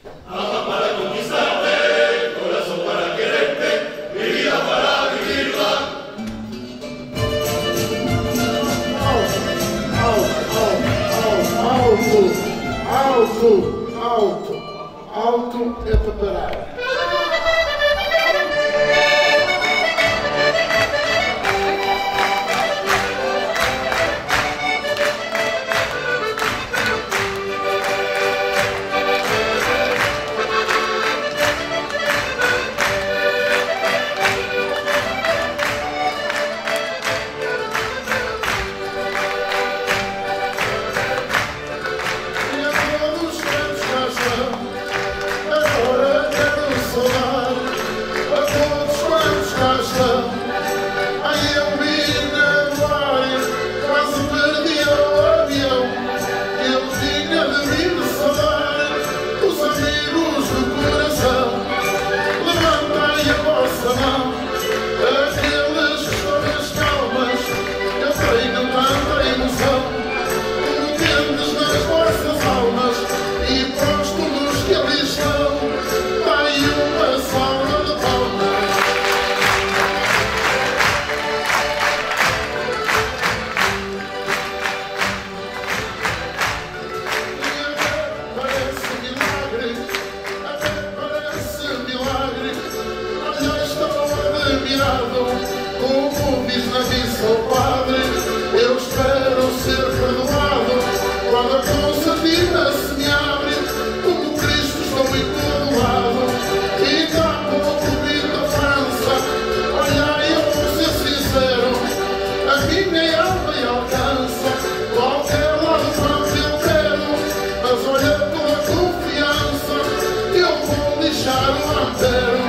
Alma para conquistarte, corazón para quererte, mi vida para vivirla. Alto é para parar. Como diz na missa o padre, eu espero ser perdoado quando a concertina se me abre, como Cristo estou encordoado. E dá pouco vindo a França, olha, eu vou ser sincero, a minha alma alcança qualquer lado quanto eu quero, mas olha, com a confiança eu vou deixar o antero.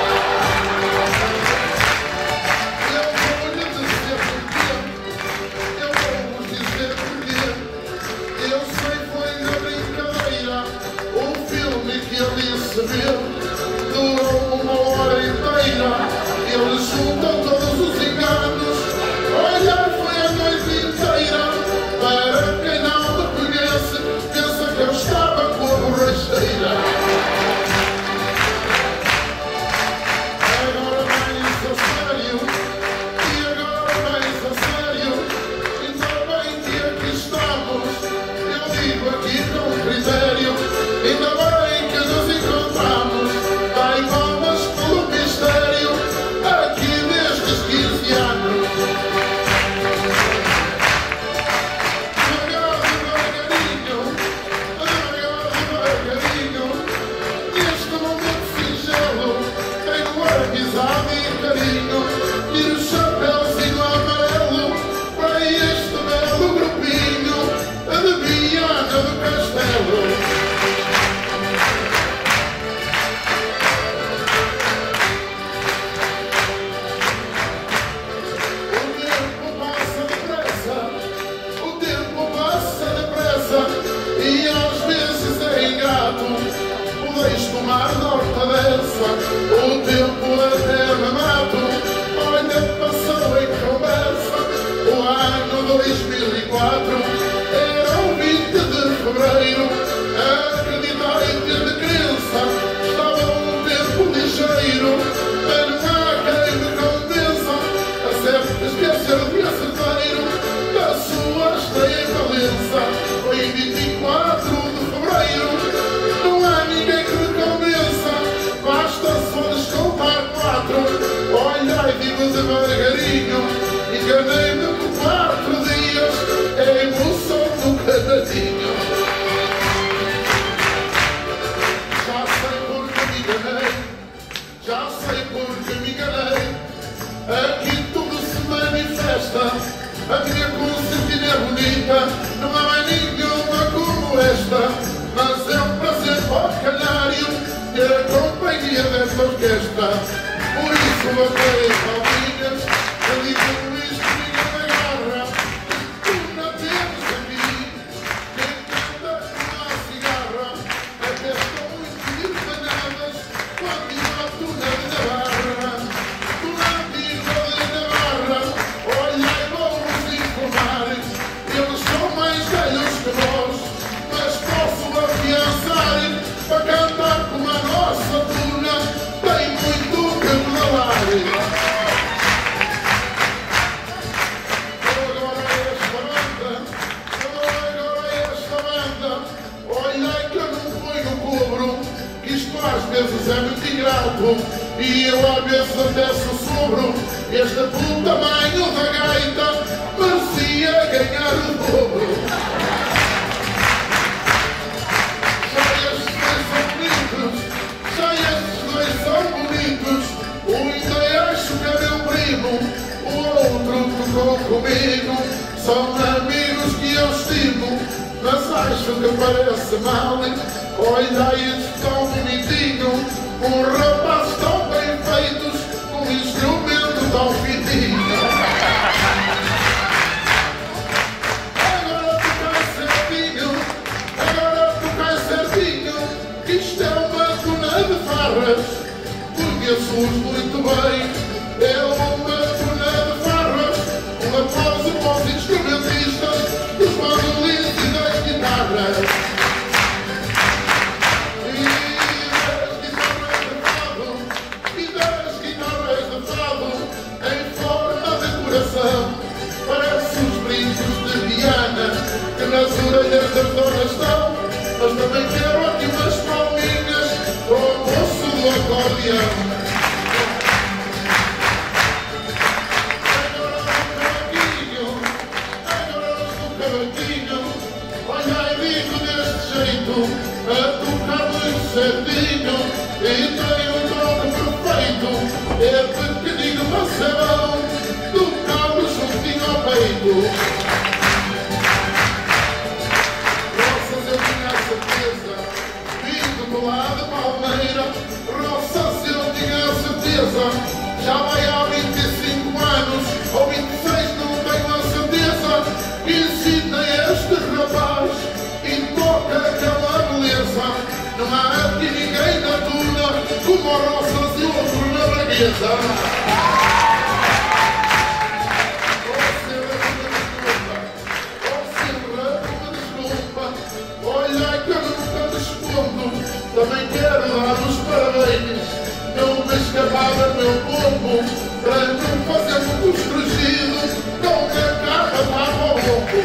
Durou uma hora inteira, eles juntam todos os enganos. Olha, foi a noite inteira. Para quem não me conhece, pensa que eu estava com a borracheira. Agora mais a sério, e agora mais a sério. Ainda bem que aqui estamos, eu digo aqui com critério. Ainda bem que nos encontramos, dai palmas pelo mistério, aqui desde os 15 anos. Devagarinho, neste momento singelo, tenho amizade e carinho, e o chapéuzinho amarelo para este belo grupinho de Viana do Castelo. E às vezes é ingrato, podeis tomar nota dessa. O tempo até me mato, olha, passou em conversa. O ano 2004 era o 20 de fevereiro. Acreditai que de crença estava um tempo ligeiro, mas não há quem me convença. Acerte, esquecer o dia certeiro da sua estreia em Valença. Foi 24 de fevereiro, não há ninguém que me convença, basta só descontar 4. Olha, e digo devagarinho, enganei-me por 4 dias, é a emoção do canadinho. Já sei porque me enganei, já sei porque me enganei, aqui tudo se manifesta. A minha concertina é bonita, não há mais nenhuma como esta, mas é um prazer para o calhário ter a companhia desta orquestra. Por isso batei palminhas, eu digo isto, fica na garra, tu não tens aqui, quem canta com a cigarra, até estão empanadas, quando eu tu na barra, tu na vila de Navarra, olha, eles são mais velhos que nós, mas posso afiançar para cantar. vezes é muito ingrato, e eu às vezes até sossobro. Este pelo tamanho da gaita merecia ganhar o dobro. Já estes dois são bonitos, já estes dois são bonitos. Um ainda acho que é meu primo, o outro tocou comigo. São amigos que eu estimo, mas acho que parece mal. Olha isto tão bonitinho, um rapaz tão bem feitos, um instrumento tão fininho. Agora tocai certinho, que isto é uma tuna de farras. Conheço-os muito bem, é uma tuna de farras. Um aplauso para os instrumentistas, dos mandolins e das guitarras. Parece os brincos de Viana que nas orelhas das donas estão, mas também quero aqui umas palminhas para o moço do acordeão. Agora no cavaquinho, olha e digo deste jeito, a tocar muito certinho, e tem um toque perfeito, é pequenino mas é bom. Roças eu tinha a certeza, vindo do lado de Palmeira. Roças eu tinha a certeza, já vai há 25 anos, ou 26, não tenho a certeza. Ensina este rapaz e toca aquela beleza. Não há aqui ninguém na tuna como o Roças e o outro na Braguesa. Também quero dar os parabéns, não me escapava meu povo, para não fazer muito estrangido, com a cara estava ao longo.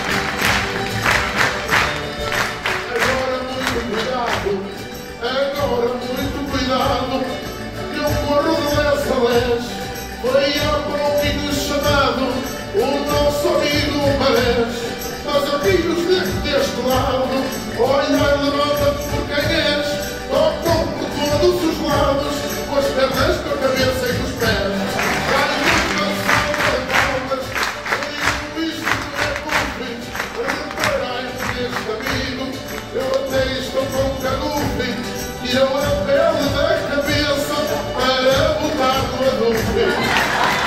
Agora muito cuidado, que eu corro de lés a lés, foi há pouquinho chamado o nosso amigo Marés. Mas amigos deste lado, olha e levanta-te por quem és, tocam por todos os lados, com as pernas, com a cabeça e com os pés. Vai uma salva de palmas, digo isto não é cufe, reparai-me neste amigo, eu até estou com cagufe, tirou a pele da cabeça para botar no adufe.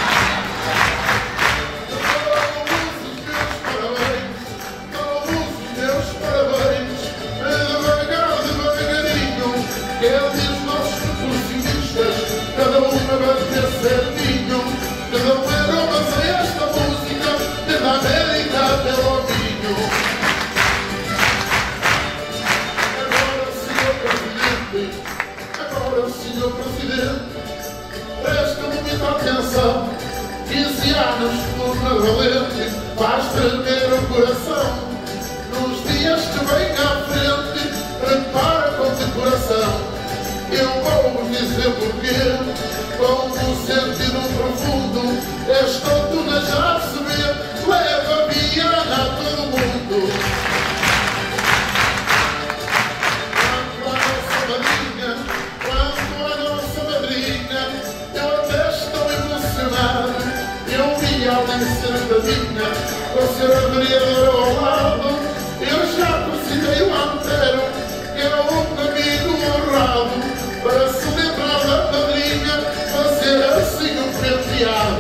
Cada uma vai ter certinho, cada uma roubas a esta música, desde a América até o vinho. Agora, senhor Presidente, presta-me muita atenção. 15 anos por na valente, faz tremer o coração. Nos dias que vem à frente, prepara com decoração. Eu vou dizer porquê, com um sentido profundo, esta tuna já se vê, leva a piana a todo mundo. Quando a nossa madrinha, eu até estou emocionado, eu vi alguém sentadinha, com a senhora vereadora ao lado, eu já precisei o Antero, que é um amigo honrado, para se lembrar da madrinha, fazer assim um penteado.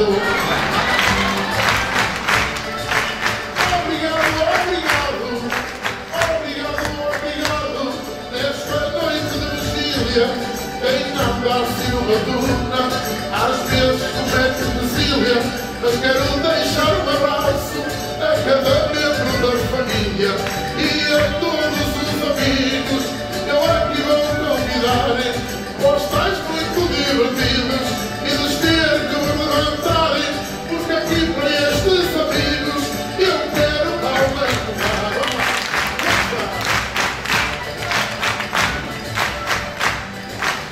Obrigado, nesta noite de vigília, quem não dá assim uma turna, às vezes comete desília, mas quero deixar um abraço a cada membro da família e a todos os amigos, eu aqui vou convidar. Postais muito divertidos e de ter que me levantarem, porque aqui para estes amigos eu quero palmas no mar.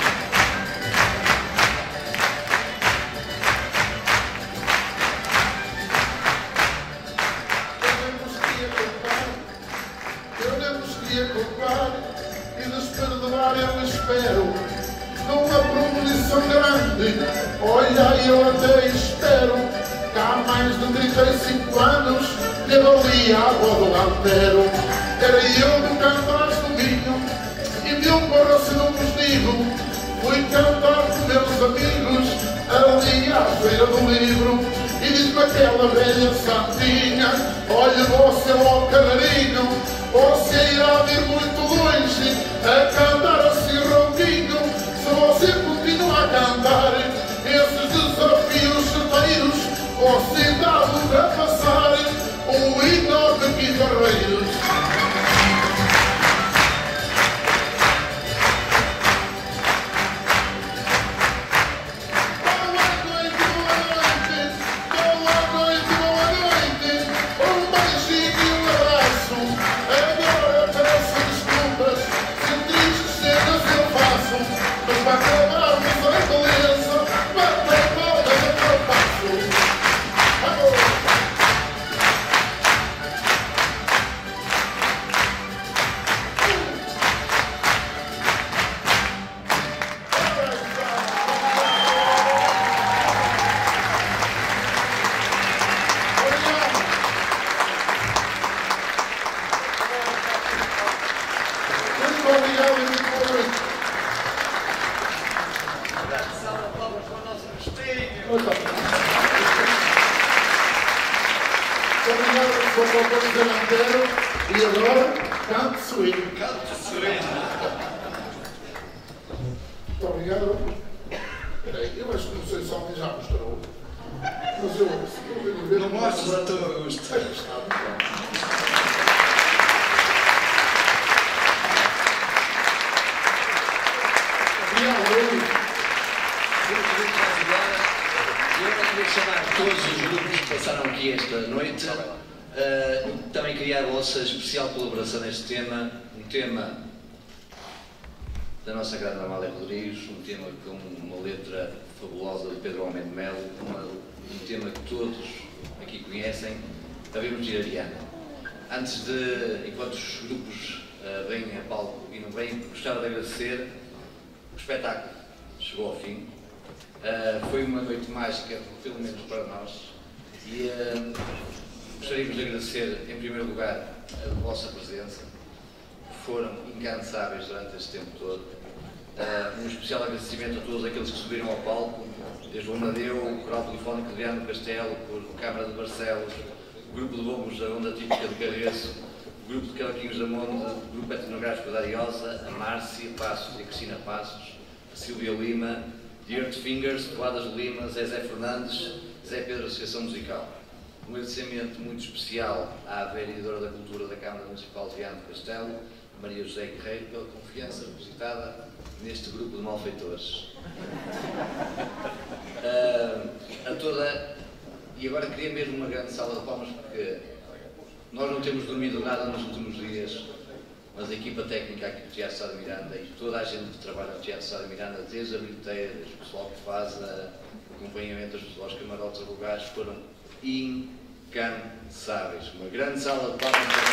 cantar eu espero numa premonição grande. Olha, eu até espero que há mais de 35 anos teve ali água do Antero. Era eu do Cantares do Minho e de um porra se não vos digo. Fui cantar com meus amigos ali à feira do livro e diz-me aquela velha santinha: olha você ó canarinho, você irá vir muito longe a cantar assim ronquinho. Se você continua a cantar esses desafios chuteiros, você dá-vos a passar um enorme guitarreiros. E agora, canto suíno. Canto suíno. Muito obrigado. Peraí, eu acho que não sei se alguém já mostrou. Mas eu venho ver. Não mostres a tua gosto. Aí está, muito bem. Eu queria chamar todos os grupos que passaram aqui esta noite. Também queria a vossa especial colaboração neste tema, um tema da nossa grande Amália Rodrigues, um tema com uma letra fabulosa de Pedro Almeida Melo, um tema que todos aqui conhecem, a Vemos de Ariana. Antes de, enquanto os grupos vêm a palco e não vêm, gostava de agradecer. O espetáculo chegou ao fim, foi uma noite mágica, pelo menos para nós, e gostaríamos de agradecer, em primeiro lugar, a vossa presença, que foram incansáveis durante este tempo todo. Um especial agradecimento a todos aqueles que subiram ao palco, desde o Amadeu, o Coral Polifónico de Adriano Castelo, a Câmara de Barcelos, o Grupo de Bombos da Onda Típica de Carreço, o Grupo de Cavaquinhos da Monde, o Grupo Etnográfico da Ariosa, a Márcia Passos e a Cristina Passos, a Silvia Lima, The Earth Fingers, Toadas de Lima, Zé Fernandes, Zé Pedro Associação Musical. Um agradecimento muito especial à vereadora da Cultura da Câmara Municipal de Viana do Castelo, Maria José Guerreiro, pela confiança depositada neste grupo de malfeitores. A toda... E agora queria mesmo uma grande salva de palmas, porque nós não temos dormido nada nos últimos dias, mas a equipa técnica aqui do Teatro Sá de Miranda e toda a gente que trabalha no Teatro Sá de Miranda, desde a bilheteira, o pessoal que faz o acompanhamento aos camarotes a lugares, foram incansáveis. Uma grande salva de palmas.